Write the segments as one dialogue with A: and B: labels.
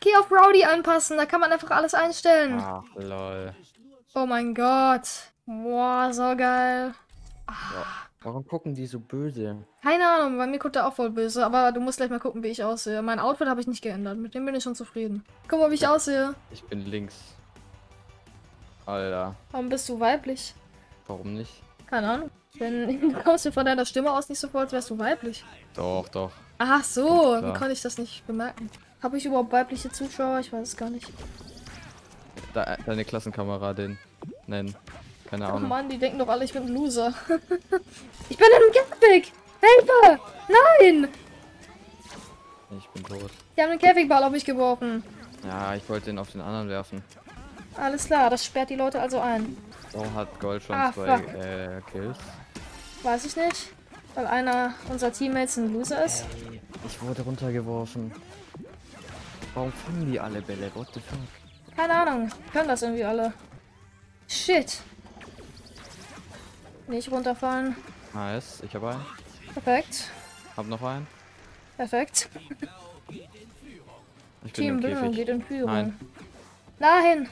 A: Geh auf Rowdy anpassen, da kann man einfach alles einstellen.
B: Ach, lol.
A: Oh mein Gott. Boah, so geil.
B: Ja. Warum gucken die so böse?
A: Keine Ahnung, bei mir guckt er auch voll böse, aber du musst gleich mal gucken, wie ich aussehe. Mein Outfit habe ich nicht geändert, mit dem bin ich schon zufrieden. Guck mal, wie ich aussehe.
B: Ich bin links. Alter,
A: Warum bist du weiblich?
B: warum nicht?
A: Keine Ahnung. Denn du kommst mir von deiner Stimme aus nicht so vor, als wärst du weiblich.
B: Doch, doch.
A: Ach so,
B: Ganz
A: wie
B: klar.
A: konnte ich das nicht bemerken? Habe ich überhaupt weibliche Zuschauer? Ich weiß es gar nicht.
B: Deine Klassenkameradin nennen. Keine
A: Oh
B: Ahnung.
A: Mann, die denken doch alle, ich bin ein Loser. Ich bin in einem Käfig! Hilfe! Nein!
B: Ich bin tot.
A: Die haben einen Käfigball auf mich geworfen.
B: Ja, ich wollte den auf den anderen werfen.
A: Alles klar, das sperrt die Leute also ein.
B: So hat Gold schon
A: Ah,
B: 2
A: fuck.
B: Kills.
A: Weiß ich nicht. Weil einer unserer Teammates ein Loser ist.
B: Ey, ich wurde runtergeworfen. Warum fangen die alle Bälle? What the fuck?
A: Keine Ahnung. Können das irgendwie alle. Shit. Nicht runterfallen.
B: Nice, ich habe einen.
A: Perfekt.
B: Hab noch einen.
A: Perfekt.
B: Ich bin
A: Team
B: im
A: Bildung
B: Käfig.
A: geht in Führung.
B: Nein.
A: Nein!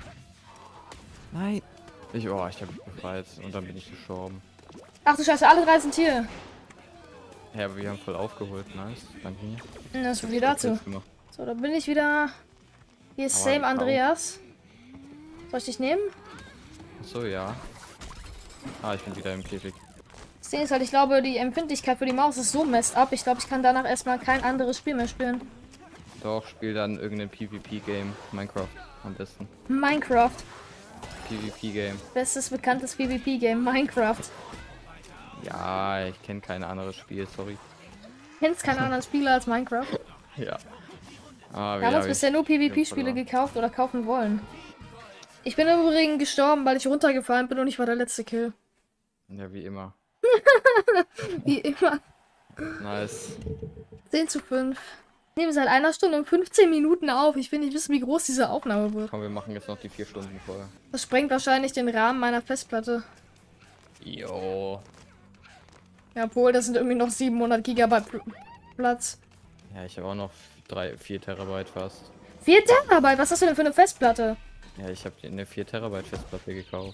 B: Nein. Ich habe mich befreit und dann bin ich gestorben.
A: Ach du Scheiße, alle drei sind hier.
B: Ja, aber wir haben voll aufgeholt. Nice. Danke mir.
A: Das ist wieder dazu. So, da bin ich wieder. Hier ist
B: Aber
A: Same
B: kaum.
A: Andreas. Soll ich dich nehmen?
B: Achso, ja. Ah, ich bin wieder im Käfig.
A: Das Ding ist halt, ich glaube, die Empfindlichkeit für die Maus ist so messed up. Ich glaube, ich kann danach erstmal kein anderes Spiel mehr spielen.
B: Doch, spiel dann irgendein PvP-Game. Minecraft am besten.
A: Minecraft.
B: PvP-Game.
A: Bestes bekanntes PvP-Game. Minecraft.
B: Ja, ich kenne kein anderes Spiel, sorry.
A: Kennst keinen anderen Spieler als Minecraft?
B: Ja. Ah,
A: Wir haben uns bisher nur PvP-Spiele gekauft oder kaufen wollen. Ich bin im Übrigen gestorben, weil ich runtergefallen bin und ich war der letzte Kill.
B: Ja, wie immer.
A: Wie immer.
B: Nice.
A: 10:5. Nehmen seit 1 Stunde und 15 Minuten auf. Ich will nicht wissen, wie groß diese Aufnahme wird.
B: Komm, wir machen jetzt noch die 4 Stunden voll.
A: Das sprengt wahrscheinlich den Rahmen meiner Festplatte.
B: Jo.
A: Ja, obwohl, das sind irgendwie noch 700 Gigabyte Platz.
B: Ja, ich habe auch noch 4 Terabyte fast.
A: 4 Terabyte? Was hast du denn für eine Festplatte?
B: Ja, ich habe eine 4 Terabyte Festplatte gekauft.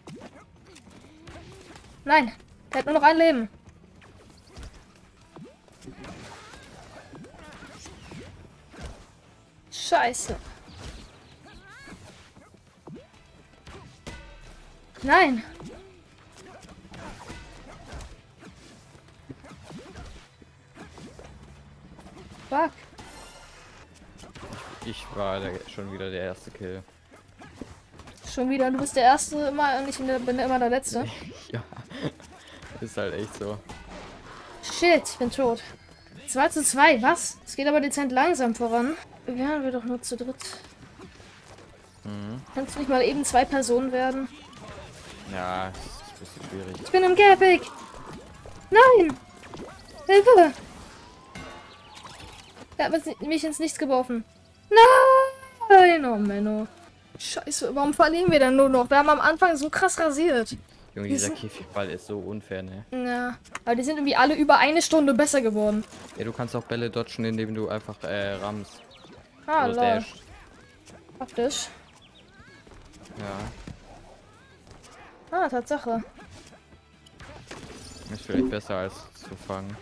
A: Nein, der hat nur noch ein Leben. Scheiße. Nein. Fuck.
B: Ich war schon wieder der erste Kill.
A: Schon wieder, du bist der Erste immer und ich bin immer der Letzte.
B: Ja. Ist halt echt so.
A: Shit, ich bin tot. 2:2, was? Es geht aber dezent langsam voran. Wären wir doch nur zu dritt. Kannst du nicht mal eben 2 Personen werden?
B: Ja, ist ein bisschen schwierig.
A: Ich bin im Käfig! Nein! Hilfe! Er hat mich ins Nichts geworfen. Nein! Oh Menno. Scheiße, warum verlieren wir denn nur noch? Wir haben am Anfang so krass rasiert.
B: Junge, dieser Käfigball ist so unfair, ne?
A: Ja, aber die sind irgendwie alle über 1 Stunde besser geworden.
B: Ja, du kannst auch Bälle dodgen, indem du einfach rammst.
A: Ah,
B: Oder
A: lol.
B: dasht.
A: Praktisch.
B: Ja,
A: Ah, Tatsache.
B: ist vielleicht besser als zu fangen.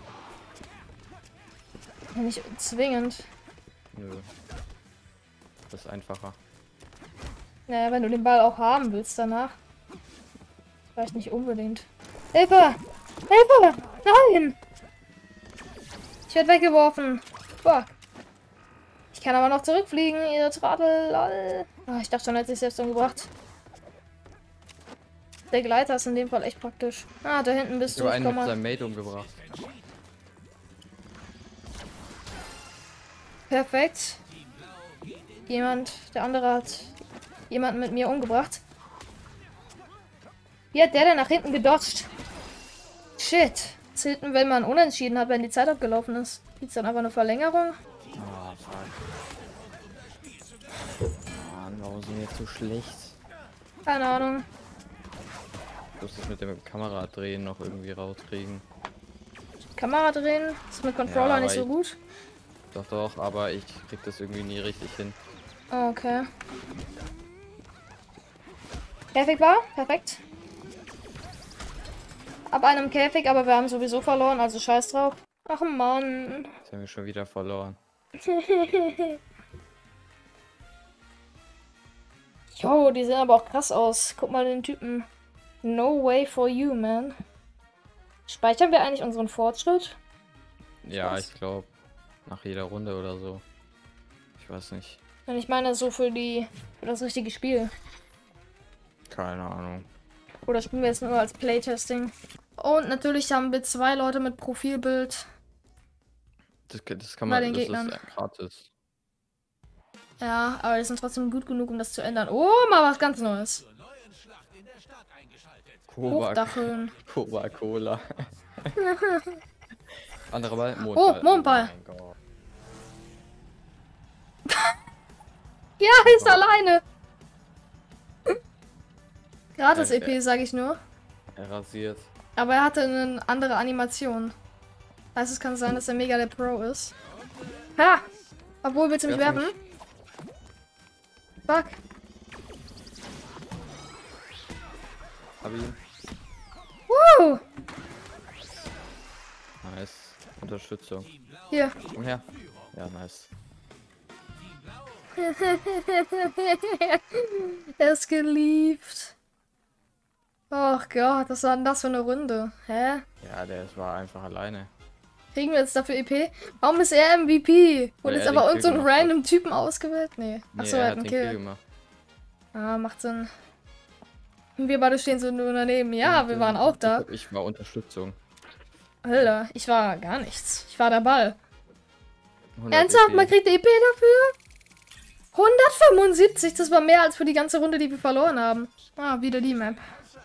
A: Ja, nicht zwingend.
B: Nö. Das ist einfacher.
A: Naja, wenn du den Ball auch haben willst danach. Vielleicht nicht unbedingt. Hilfe! Hilfe! Nein! Ich werde weggeworfen. Fuck. Ich kann aber noch zurückfliegen, ihr Trottel. Lol. Ah, ich dachte schon, er hat sich selbst umgebracht. Der Gleiter ist in dem Fall echt praktisch. Ah, da hinten bist
B: Ich
A: du.
B: habe
A: Ich
B: einen
A: komm
B: mit
A: mal.
B: seinem Mate umgebracht.
A: Perfekt. Der andere hat jemanden mit mir umgebracht. Wie hat der denn nach hinten gedodged? Shit. Zählt, wenn man unentschieden hat, wenn die Zeit abgelaufen ist. Gibt's dann einfach eine Verlängerung?
B: Ah, fuck. Mann, warum sind wir jetzt so schlecht?
A: Keine Ahnung.
B: Ich muss das mit dem Kameradrehen noch irgendwie rauskriegen.
A: Kamera drehen. Ist mit Controller
B: Ja,
A: nicht
B: aber
A: so gut.
B: Doch, doch, aber ich krieg das irgendwie nie richtig hin.
A: Okay. Käfig war? Perfekt. Ab einem Käfig, aber wir haben sowieso verloren, also scheiß drauf. Ach Mann.
B: Jetzt haben wir schon wieder verloren.
A: Jo, die sehen aber auch krass aus. Guck mal den Typen. No way for you, man. Speichern wir eigentlich unseren Fortschritt?
B: Ja,
A: Was?
B: ich glaube, nach jeder Runde oder so. Ich weiß nicht.
A: Und ich meine so für das richtige Spiel.
B: Keine Ahnung.
A: Oder spielen wir jetzt nur als Playtesting? Und natürlich haben wir 2 Leute mit Profilbild.
B: Das kann
A: Bei
B: man,
A: den
B: das
A: Gegnern.
B: ist gratis.
A: Ja, aber die sind trotzdem gut genug, um das zu ändern. Oh, mal was ganz Neues. Hochdacheln.
B: Coca-Cola. Anderer Ball?
A: Oh, Mondball.
B: mein Gott.
A: Ja, ist alleine. Gratis
B: Ja,
A: EP, sage ich nur.
B: Er rasiert.
A: Aber er hatte eine andere Animation. Also es kann sein, dass er mega der Pro ist. Ha! Obwohl, willst du mich
B: Werf
A: werfen? Fuck.
B: Hab ihn.
A: Woo!
B: Nice. Unterstützung.
A: Hier.
B: Komm her. Ja, nice.
A: Er ist geliebt. Oh Gott, was war denn das für eine Runde? Hä?
B: Ja, war einfach alleine.
A: Kriegen wir jetzt dafür EP? Warum ist er MVP?
B: Weil
A: Wurde jetzt
B: er
A: aber
B: den
A: irgend so
B: Kill
A: ein
B: gemacht hat.
A: random Typen ausgewählt? Nee.
B: Nee,
A: Achso,
B: er
A: er
B: hat
A: hat einen
B: den Kill
A: Kill.
B: gemacht.
A: Ah, macht Sinn. Und wir beide stehen so nur daneben. Ja, wir waren auch da.
B: Ich war Unterstützung.
A: Alter, ich war gar nichts. Ich war der Ball.
B: 100
A: Ernsthaft,
B: EP.
A: man kriegt EP dafür? 175, das war mehr als für die ganze Runde, die wir verloren haben. Ah, wieder die Map.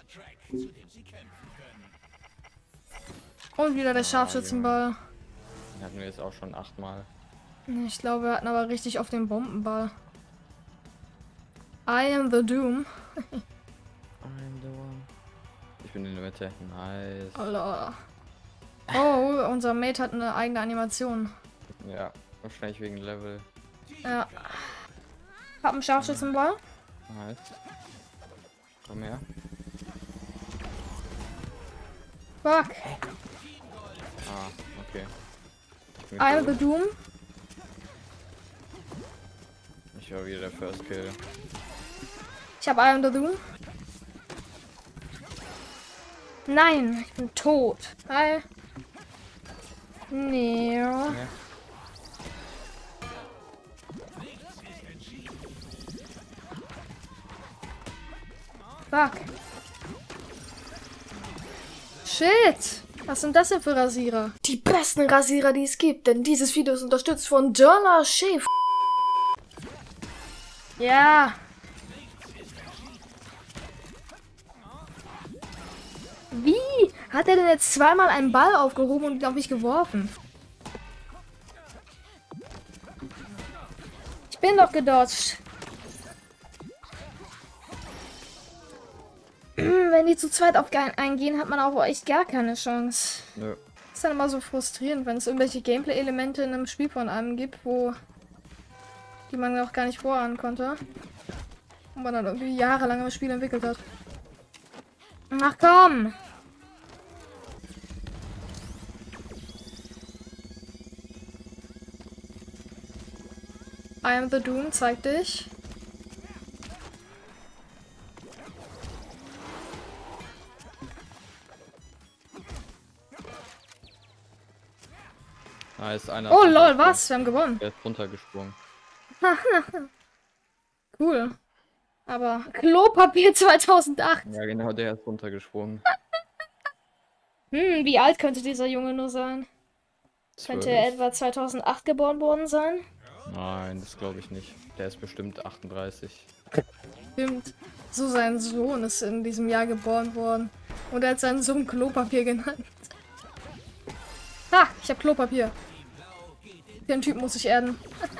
A: Und wieder der Scharfschützenball.
B: Den hatten wir jetzt auch schon 8-mal.
A: Ich glaube, wir hatten aber richtig auf den Bombenball. I am the Doom.
B: I'm the one. Ich bin in der Mitte. Nice.
A: Alter. Oh, unser Mate hat eine eigene Animation.
B: Ja, wahrscheinlich wegen Level.
A: Ja. Hab einen Scharfschützenball.
B: Nice. Komm her.
A: Fuck.
B: Ah, okay.
A: I am the Doom.
B: Ich war wieder der First Kill.
A: Ich hab I am the Doom. Nein, ich bin tot. Hi. Nee.
B: Ja.
A: Fuck. Shit. Was sind das denn für Rasierer? Die besten Rasierer, die es gibt, denn dieses Video ist unterstützt von Dollar Shave. Ja. Wie hat er denn jetzt zweimal einen Ball aufgehoben und ihn auf mich geworfen? Ich bin doch gedodged. Wenn die zu zweit auf eingehen, hat man auch echt gar keine Chance.
B: Nö.
A: Ist dann immer so frustrierend, wenn es irgendwelche Gameplay-Elemente in einem Spiel von einem gibt, die man auch gar nicht vorahnen konnte. Und man dann irgendwie jahrelang im Spiel entwickelt hat. Ach komm! I am the Doom, zeig dich.
B: Nice, einer.
A: Oh lol, was? Wir haben gewonnen.
B: Der ist runtergesprungen.
A: Cool. Aber Klopapier 2008.
B: Ja, genau, der ist runtergesprungen.
A: Wie alt könnte dieser Junge nur sein? Könnte er
B: 12.
A: etwa 2008 geboren worden sein?
B: Nein, das glaube ich nicht. Der ist bestimmt 38.
A: Stimmt. So sein Sohn ist in diesem Jahr geboren worden. Und er hat seinen Sohn Klopapier genannt. Ha, ich habe Klopapier. Den Typ muss ich erden.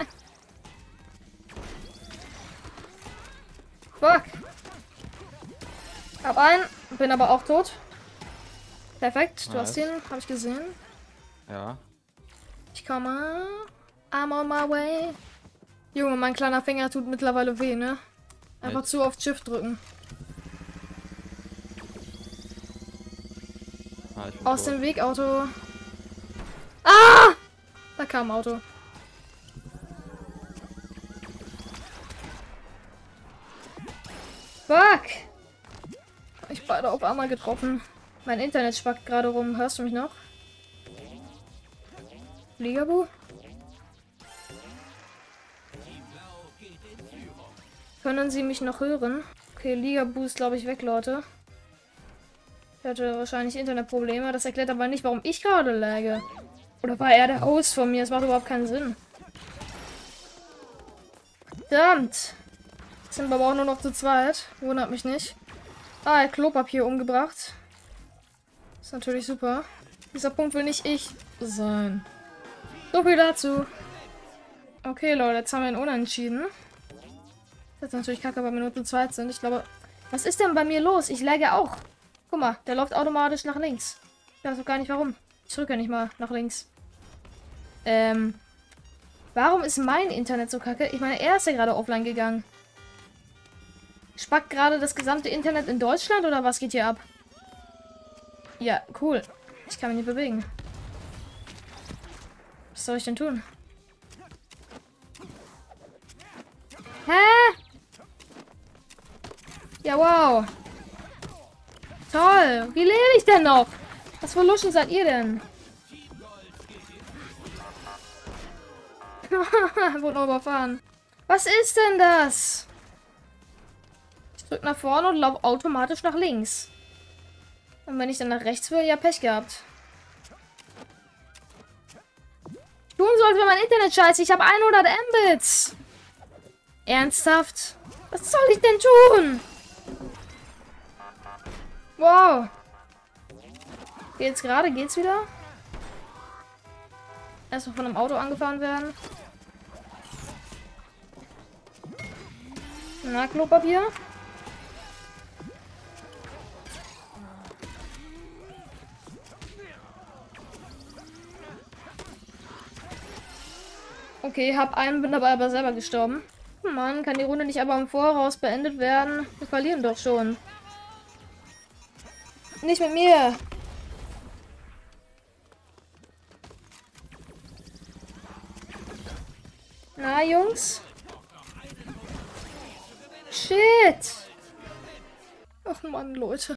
A: Fuck. Hab einen, bin aber auch tot. Perfekt, du hast
B: Nice.
A: ihn, habe ich gesehen.
B: Ja.
A: Ich komme. I'm on my way. Junge, mein kleiner Finger tut mittlerweile weh, ne? Einfach zu oft Shift drücken.
B: Ah, ich bin
A: Aus
B: tot.
A: dem Weg, Auto. Ah! Da kam ein Auto. Fuck! Ich beide auf einmal getroffen. Mein Internet spackt gerade rum. Hörst du mich noch? Ligabu? Können Sie mich noch hören? Okay, Ligabu ist, glaube ich, weg, Leute. Ich hatte wahrscheinlich Internetprobleme. Das erklärt aber nicht, warum ich gerade lagge. Oder war er der Host von mir? Das macht überhaupt keinen Sinn. Verdammt. Sind wir aber auch nur noch zu zweit. Wundert mich nicht. Ah, er hat Klopapier umgebracht. Ist natürlich super. Dieser Punkt will nicht ich sein. So viel dazu. Okay, Leute, jetzt haben wir einen Unentschieden. Das ist natürlich kacke, weil wir nur zu zweit sind. Ich glaube... Was ist denn bei mir los? Ich lagge auch. Guck mal, der läuft automatisch nach links. Ich weiß auch gar nicht warum. Ich drücke ja nicht mal nach links. Warum ist mein Internet so kacke? Ich meine, er ist ja gerade offline gegangen. Spackt gerade das gesamte Internet in Deutschland oder was geht hier ab? Ja, cool. Ich kann mich nicht bewegen. Was soll ich denn tun? Hä? Ja, wow. Toll. Wie lebe ich denn noch? Was für Luschen seid ihr denn? Wurde noch überfahren. Was ist denn das? Ich drücke nach vorne und laufe automatisch nach links. Und wenn ich dann nach rechts will, ja, Pech gehabt. Ich tun sollte für mein Internet scheiße. Ich habe 100 Mbits. Ernsthaft? Was soll ich denn tun? Wow. Geht's gerade? Geht's wieder? Erstmal von einem Auto angefahren werden. Na, Klopapier. Okay, hab einen, bin dabei aber selber gestorben. Mann, kann die Runde nicht aber im Voraus beendet werden? Wir verlieren doch schon. Nicht mit mir. Na, Jungs? Shit. Ach Mann, Leute.